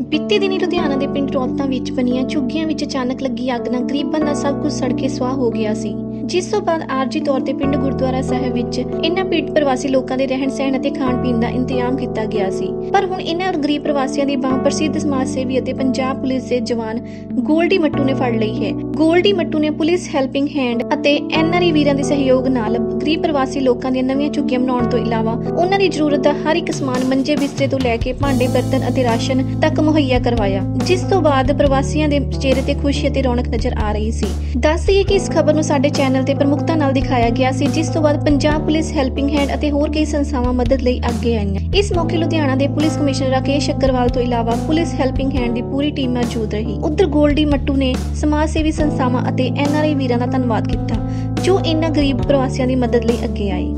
ਬੀਤੇ ਦਿਨੀ ਲੁਧਿਆਣਾ ਦੇ ਪਿੰਡ ਰੌਲਤਾਂ ਵਿੱਚ ਬਣੀਆਂ ਝੁੱਗੀਆਂ ਵਿੱਚ ਅਚਾਨਕ ਲੱਗੀ ਅੱਗ ਨਾਲ ਗਰੀਬਾਂ ਦਾ ਸਭ ਕੁਝ ਸੜ ਕੇ ਸੁਆਹ ਹੋ ਗਿਆ ਸੀ, ਜਿਸ ਤੋਂ ਬਾਅਦ ਆਰਜੀ ਤੌਰ ਤੇ ਪਿੰਡ ਗੁਰਦੁਆਰਾ ਸਾਹਿਬ ਵਿੱਚ ਇਨ੍ਹਾਂ ਪੀੜਤ ਪ੍ਰਵਾਸੀ ਲੋਕਾਂ ਦੇ ਰਹਿਣ ਸਹਿਣ ਅਤੇ ਖਾਣ ਪੀਣ ਦਾ ਇੰਤਜ਼ਾਮ ਕੀਤਾ ਗਿਆ ਸੀ। ਪਰ ਹੁਣ ਇਨ੍ਹਾਂ ਗਰੀਬ ਪ੍ਰਵਾਸੀਆਂ ਦੀ ਬਾਂਹ ਪ੍ਰਸਿੱਧ ਸਮਾਜ ਸੇਵੀ ਅਤੇ ਪੰਜਾਬ ਪੁਲਿਸ ਦੇ ਜਵਾਨ ਗੋਲਡੀ ਮੱਟੂ ਨੇ ਫੜ ਲਈ ਹੈ। ਗੋਲਡੀ ਮੱਟੂ ਨੇ ਪੁਲਿਸ ਹੈਲਪਿੰਗ ਹੈਂਡ ਅਤੇ ਐਨਆਰਆਈ ਵੀਰਾਂ ਦੇ ਸਹਿਯੋਗ ਨਾਲ ਗਰੀਬ ਪ੍ਰਵਾਸੀ ਲੋਕਾਂ ਦੀਆਂ ਨਵੀਆਂ ਝੁੱਗੀਆਂ ਬਣਾਉਣ ਤੋਂ ਇਲਾਵਾ ਉਹਨਾਂ ਦੀ ਜ਼ਰੂਰਤ ਦਾ ਹਰ ਇੱਕ ਸਮਾਨ ਮੰਜੇ ਬਿਸਤਰੇ ਤੋਂ ਲੈ ਕੇ ਭਾਂਡੇ ਬਰਤਨ ਅਤੇ ਰਾਸ਼ਨ ਤੱਕ ਮੁਹੱਈਆ ਕਰਵਾਇਆ, ਜਿਸ ਤੋਂ ਬਾਅਦ ਪ੍ਰਵਾਸੀਆਂ ਦੇ ਚਿਹਰੇ ਤੇ ਖੁਸ਼ੀ ਅਤੇ ਰੌਣਕ ਨਜ਼ਰ ਆ ਰਹੀ ਸੀ। ਦੱਸ ਦਈਏ ਕਿ ਇਸ ਖਬਰ ਨੂੰ ਸਾਡੇ ਚੈਨਲ ਤੇ ਪ੍ਰਮੁਖਤਾ ਨਾਲ ਦਿਖਾਇਆ ਗਿਆ ਸੀ, ਜਿਸ ਤੋਂ ਬਾਅਦ ਪੰਜਾਬ ਪੁਲਿਸ ਹੈਲਪਿੰਗ ਹੈਂਡ ਅਤੇ ਹੋਰ ਕਈ ਸੰਸਥਾਵਾਂ ਮਦਦ ਲਈ ਅੱਗੇ ਆਈਆਂ। ਇਸ ਮੌਕੇ ਲੁਧਿਆਣਾ ਦੇ ਪੁਲਿਸ ਕਮਿਸ਼ਨਰ ਰਾਕੇਸ਼ ਅਗਰਵਾਲ ਤੋਂ ਇਲਾਵਾ ਪੁਲਿਸ ਹੈਲਪਿੰਗ ਹੈਂਡ ਦੀ ਪੂਰੀ ਟੀਮ ਮੌਜੂਦ ਰਹੀ। ਉੱਧਰ ਗੋਲਡੀ ਮੱਟੂ ਨੇ ਸਮਾਜ ਸੇਵੀ ਸੰਸਥਾਵਾਂ ਅਤੇ ਐਨਆਰਆਈ ਵੀਰਾਂ ਦਾ ਧੰਨਵਾਦ ਕੀਤਾ, ਜੋ ਇਨ੍ਹਾਂ ਗਰੀਬ ਪ੍ਰਵਾਸੀਆਂ ਦੀ ਮਦਦ ਲਈ ਅੱਗੇ ਆਏ।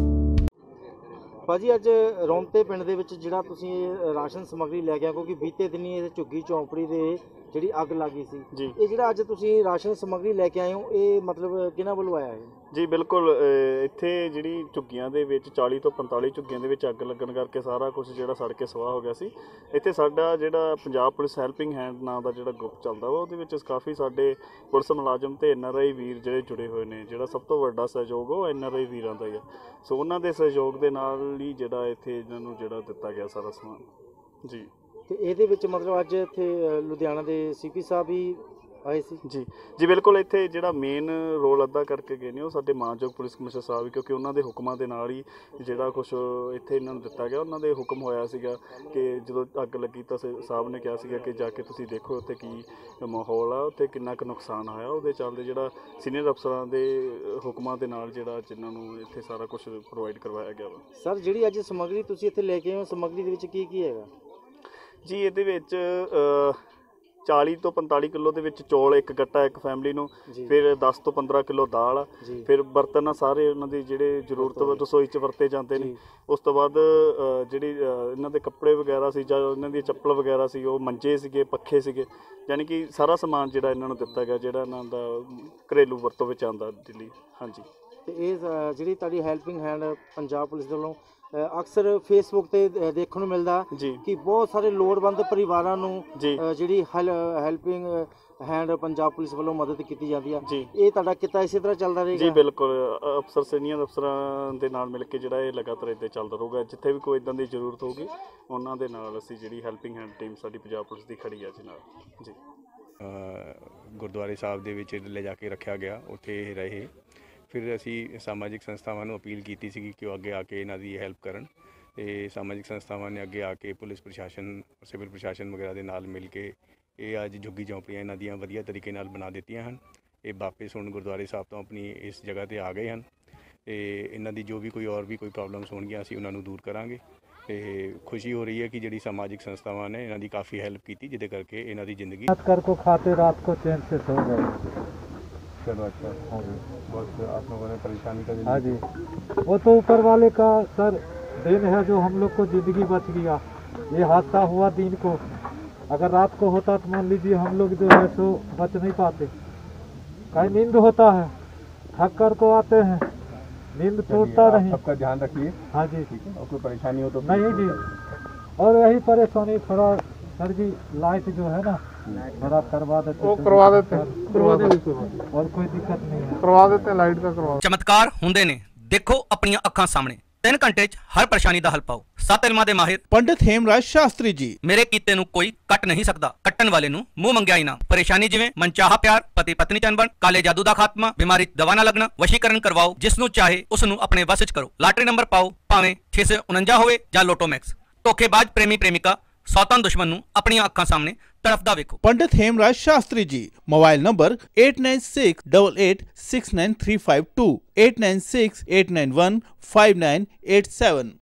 ਭਾਜੀ ਅੱਜ ਰੌਂਤੇ ਪਿੰਡ ਦੇ ਵਿੱਚ ਜਿਹੜਾ ਤੁਸੀਂ ਰਾਸ਼ਨ ਸਮੱਗਰੀ ਲੈ ਕੇ ਆਏ, ਕਿਉਂਕਿ ਬੀਤੇ ਦਿਨੀ ਇਹ ਝੁੱਗੀ ਚੌਂਪੜੀ ਦੇ ਜਿਹੜੀ ਅੱਗ ਲੱਗੀ ਸੀ, ਇਹ ਜਿਹੜਾ ਅੱਜ ਤੁਸੀਂ ਰਾਸ਼ਨ ਸਮੱਗਰੀ ਲੈ ਕੇ ਆਏ ਹੋ, ਇਹ ਮਤਲਬ ਕਿਹਨਾਂ ਵੱਲੋਂ ਆਇਆ ਹੈ? ਜੀ ਬਿਲਕੁਲ, ਇੱਥੇ ਜਿਹੜੀ ਝੁੱਗੀਆਂ ਦੇ ਵਿੱਚ 40 ਤੋਂ 45 ਝੁੱਗੀਆਂ ਦੇ ਵਿੱਚ ਅੱਗ ਲੱਗਣ ਕਰਕੇ ਸਾਰਾ ਕੁਝ ਜਿਹੜਾ ਸੜ ਕੇ ਸਵਾਹ ਹੋ ਗਿਆ ਸੀ। ਇੱਥੇ ਸਾਡਾ ਜਿਹੜਾ ਪੰਜਾਬ ਪੁਲਿਸ ਹੈਲਪਿੰਗ ਹੈਂਡ ਨਾਂ ਦਾ ਜਿਹੜਾ ਗਰੁੱਪ ਚੱਲਦਾ ਵਾ, ਉਹਦੇ ਵਿੱਚ ਕਾਫੀ ਸਾਡੇ ਪੁਲਿਸ ਮੁਲਾਜ਼ਮ ਤੇ ਐਨਆਰਆਈ ਵੀਰ ਜਿਹੜੇ ਜੁੜੇ ਹੋਏ ਨੇ। ਜਿਹੜਾ ਸਭ ਤੋਂ ਵੱਡਾ ਸਹਿਯੋਗ ਉਹ ਐਨਆਰਆਈ ਵੀਰਾਂ ਦਾ ਹੀ ਆ। ਸੋ ਉਹਨਾਂ ਦੇ ਸਹਿਯੋਗ ਦੇ ਨਾਲ ਹੀ ਜਿਹੜਾ ਇੱਥੇ ਇਹਨਾਂ ਨੂੰ ਜਿਹੜਾ ਦਿੱਤਾ ਗਿਆ ਸਾਰਾ ਸਮਾਨ ਜੀ। ਤੇ ਇਹਦੇ ਵਿੱਚ ਮਤਲਬ ਅੱਜ ਇੱਥੇ ਲੁਧਿਆਣਾ ਦੇ ਸੀਪੀ ਸਾਹਿਬ ਵੀ ਆਏ ਸੀ? ਜੀ ਬਿਲਕੁਲ, ਇੱਥੇ ਜਿਹੜਾ ਮੇਨ ਰੋਲ ਅਦਾ ਕਰਕੇ ਗਏ ਨੇ ਉਹ ਸਾਡੇ ਮਾਨਯੋਗ ਪੁਲਿਸ ਕਮਿਸ਼ਨਰ ਸਾਹਿਬ, ਕਿਉਂਕਿ ਉਹਨਾਂ ਦੇ ਹੁਕਮਾਂ ਦੇ ਨਾਲ ਹੀ ਜਿਹੜਾ ਕੁਝ ਇੱਥੇ ਇਹਨਾਂ ਨੂੰ ਦਿੱਤਾ ਗਿਆ। ਉਹਨਾਂ ਦੇ ਹੁਕਮ ਹੋਇਆ ਸੀਗਾ ਕਿ ਜਦੋਂ ਅੱਗ ਲੱਗੀ ਤਾਂ ਸਾਹਿਬ ਨੇ ਕਿਹਾ ਸੀਗਾ ਕਿ ਜਾ ਕੇ ਤੁਸੀਂ ਦੇਖੋ ਉੱਥੇ ਕੀ ਮਾਹੌਲ ਆ, ਉੱਥੇ ਕਿੰਨਾ ਕੁ ਨੁਕਸਾਨ ਹੋਇਆ। ਉਹਦੇ ਚੱਲਦੇ ਜਿਹੜਾ ਸੀਨੀਅਰ ਅਫਸਰਾਂ ਦੇ ਹੁਕਮਾਂ ਦੇ ਨਾਲ ਜਿਹੜਾ ਜਿਨ੍ਹਾਂ ਨੂੰ ਇੱਥੇ ਸਾਰਾ ਕੁਝ ਪ੍ਰੋਵਾਈਡ ਕਰਵਾਇਆ ਗਿਆ ਵਾ। ਸਰ, ਜਿਹੜੀ ਅੱਜ ਸਮੱਗਰੀ ਤੁਸੀਂ ਇੱਥੇ ਲੈ ਕੇ ਆਏ ਹੋ, ਸਮੱਗਰੀ ਦੇ ਵਿੱਚ ਕੀ ਕੀ ਹੈਗਾ? ਜੀ ਇਹਦੇ ਵਿੱਚ 40 ਤੋਂ 45 ਕਿਲੋ ਦੇ ਵਿੱਚ ਚੌਲ ਇੱਕ ਗੱਟਾ ਇੱਕ ਫੈਮਿਲੀ ਨੂੰ, ਫਿਰ 10 ਤੋਂ 15 ਕਿਲੋ ਦਾਲ, ਫਿਰ ਬਰਤਨ ਆ ਸਾਰੇ ਉਹਨਾਂ ਦੀ ਜਿਹੜੇ ਜ਼ਰੂਰਤ ਰਸੋਈ 'ਚ ਵਰਤੇ ਜਾਂਦੇ ਨੇ। ਉਸ ਤੋਂ ਬਾਅਦ ਜਿਹੜੀ ਇਹਨਾਂ ਦੇ ਕੱਪੜੇ ਵਗੈਰਾ ਸੀ ਜਾਂ ਇਹਨਾਂ ਦੀ ਚੱਪਲ ਵਗੈਰਾ ਸੀ, ਉਹ ਮੰਜੇ ਸੀਗੇ, ਪੱਖੇ ਸੀਗੇ, ਯਾਨੀ ਕਿ ਸਾਰਾ ਸਮਾਨ ਜਿਹੜਾ ਇਹਨਾਂ ਨੂੰ ਦਿੱਤਾ ਗਿਆ ਜਿਹੜਾ ਇਹਨਾਂ ਦਾ ਘਰੇਲੂ ਵਰਤੋਂ ਵਿੱਚ ਆਉਂਦਾ ਦਿੱਲੀ। ਹਾਂਜੀ, ਤੇ ਇਹ ਜਿਹੜੀ ਤੁਹਾਡੀ ਹੈਲਪਿੰਗ ਹੈਂਡ ਪੰਜਾਬ ਪੁਲਿਸ ਵੱਲੋਂ ਅਕਸਰ ਫੇਸਬੁੱਕ ਤੇ ਦੇਖਣ ਨੂੰ ਮਿਲਦਾ ਕਿ ਬਹੁਤ ਸਾਰੇ ਲੋੜਵੰਦ ਪਰਿਵਾਰਾਂ ਨੂੰ ਜਿਹੜੀ ਹੈਲਪਿੰਗ ਹੈਂਡ ਪੰਜਾਬ ਪੁਲਿਸ ਵੱਲੋਂ ਮਦਦ ਕੀਤੀ ਜਾਂਦੀ ਆ, ਇਹ ਤੁਹਾਡਾ ਕਿੱਤਾ ਇਸੇ ਤਰ੍ਹਾਂ ਚੱਲਦਾ ਰਹੇਗਾ? ਜੀ ਬਿਲਕੁਲ, ਅਫਸਰ ਸੀਨੀਅਰ ਅਫਸਰਾਂ ਦੇ ਨਾਲ ਮਿਲ ਕੇ ਜਿਹੜਾ ਇਹ ਲਗਾਤਾਰ ਇੱਦਾਂ ਚੱਲਦਾ ਰਹੂਗਾ। ਜਿੱਥੇ ਵੀ ਕੋਈ ਇੱਦਾਂ ਦੀ ਜ਼ਰੂਰਤ ਹੋਊਗੀ ਉਹਨਾਂ ਦੇ ਨਾਲ ਅਸੀਂ ਜਿਹੜੀ ਹੈਲਪਿੰਗ ਹੈਂਡ ਟੀਮ ਸਾਡੀ ਪੰਜਾਬ ਪੁਲਿਸ ਦੀ ਖੜੀ ਆ ਜੀ ਨਾਲ। ਜੀ ਗੁਰਦੁਆਰੇ ਸਾਹਿਬ ਦੇ ਵਿੱਚ ਲੈ ਜਾ ਕੇ ਰੱਖਿਆ ਗਿਆ, ਉੱਥੇ ਇਹ ਰਹੇ। ਫਿਰ ਅਸੀਂ ਸਮਾਜਿਕ ਸੰਸਥਾਵਾਂ ਨੂੰ ਅਪੀਲ ਕੀਤੀ ਸੀ ਕਿ ਉਹ ਅੱਗੇ ਆ ਕੇ ਇਹਨਾਂ ਦੀ ਹੈਲਪ ਕਰਨ, ਅਤੇ ਸਮਾਜਿਕ ਸੰਸਥਾਵਾਂ ਨੇ ਅੱਗੇ ਆ ਕੇ ਪੁਲਿਸ ਪ੍ਰਸ਼ਾਸਨ, ਸਿਵਲ ਪ੍ਰਸ਼ਾਸਨ ਵਗੈਰਾ ਦੇ ਨਾਲ ਮਿਲ ਕੇ ਇਹ ਅੱਜ ਝੁੱਗੀ ਝੌਂਪੜੀਆਂ ਇਹਨਾਂ ਦੀਆਂ ਵਧੀਆ ਤਰੀਕੇ ਨਾਲ ਬਣਾ ਦਿੱਤੀਆਂ ਹਨ। ਇਹ ਵਾਪਿਸ ਹੁਣ ਗੁਰਦੁਆਰੇ ਸਾਹਿਬ ਤੋਂ ਆਪਣੀ ਇਸ ਜਗ੍ਹਾ 'ਤੇ ਆ ਗਏ ਹਨ, ਅਤੇ ਇਹਨਾਂ ਦੀ ਜੋ ਵੀ ਕੋਈ ਪ੍ਰੋਬਲਮਸ ਹੋਣਗੀਆਂ ਅਸੀਂ ਉਹਨਾਂ ਨੂੰ ਦੂਰ ਕਰਾਂਗੇ। ਅਤੇ ਖੁਸ਼ੀ ਹੋ ਰਹੀ ਹੈ ਕਿ ਜਿਹੜੀ ਸਮਾਜਿਕ ਸੰਸਥਾਵਾਂ ਨੇ ਇਹਨਾਂ ਦੀ ਕਾफ़ी ਹੈਲਪ ਕੀਤੀ, ਜਿਹਦੇ ਕਰਕੇ ਇਹਨਾਂ ਦੀ ਜ਼ਿੰਦਗੀ को खाते रात को चैन से सो गए। चलो अच्छा, हाँ जी, बहुत आप लोगों ने परेशानी का। हाँ जी, वो तो ऊपर वाले का सर दिन है जो हम लोग को ज़िंदगी बच गया। ये हादसा हुआ दिन को, अगर रात को होता तो मान लीजिए हम लोग जो है सो बच नहीं पाते। कहीं नींद होता है, थक कर को आते हैं, नींद छूटता नहीं। सबका ध्यान रखिए। हाँ जी, ठीक है, और कोई परेशानी हो तो नहीं जी। और यही परेशानी थोड़ा सर जी, लाइट जो है ना थोड़ा करवा देते, वो करवा देते हैं, और कोई दिक्कत नहीं है, करवा देते हैं, लाइट का करवा। चमत्कार ਹੁੰਦੇ ਨੇ, ਦੇਖੋ ਆਪਣੀਆਂ ਅੱਖਾਂ ਸਾਹਮਣੇ। 3 ਘੰਟੇ 'ਚ ਹਰ ਪਰੇਸ਼ਾਨੀ ਦਾ ਹੱਲ ਪਾਓ। 7 ਇਲਮਾਂ ਦੇ ਮਾਹਿਰ ਪੰਡਿਤ ਹੇਮਰਾਜ ਸ਼ਾਸਤਰੀ ਜੀ। ਮੇਰੇ ਕੀਤੇ ਨੂੰ ਕੋਈ ਕੱਟ ਨਹੀਂ ਸਕਦਾ, ਕੱਟਣ ਵਾਲੇ ਨੂੰ ਮੂੰਹ ਮੰਗਿਆ ਇਨਾਮ। ਪਰੇਸ਼ਾਨੀ ਜਿਵੇਂ ਮਨਚਾਹਾ ਪਿਆਰ, ਪਤੀ ਪਤਨੀ ਚ ਅਣਬਣ, ਕਾਲੇ ਜਾਦੂ ਦਾ ਖਾਤਮਾ, ਬਿਮਾਰੀ ਦਵਾ ਨਾ ਲੱਗਣਾ, ਵਸ਼ੀਕਰਨ ਕਰਵਾਓ। ਜਿਸ ਨੂੰ ਚਾਹੇ ਉਸ ਨੂੰ ਆਪਣੇ ਵਸ 'ਚ ਕਰੋ। ਲਾਟਰੀ ਨੰਬਰ ਪਾਓ, ਭਾਵੇਂ 649 ਹੋਵੇ ਜਾਂ ਲੋਟੋ ਮੈਕਸ। ਧੋਖੇਬਾਜ਼ ਪ੍ਰੇਮੀ ਪ੍ਰੇਮਿਕਾ, ਸੌਤਨ ਦੁਸ਼ਮਣ ਨੂੰ ਆਪਣੀਆਂ ਅੱਖਾਂ ਸਾਹਮਣੇ ਤੜਫਦਾ ਵੇਖੋ। ਪੰਡਿਤ ਹੇਮਰਾਜ ਸ਼ਾਸਤਰੀ ਜੀ। Mobile number 8968869352, 8968915987।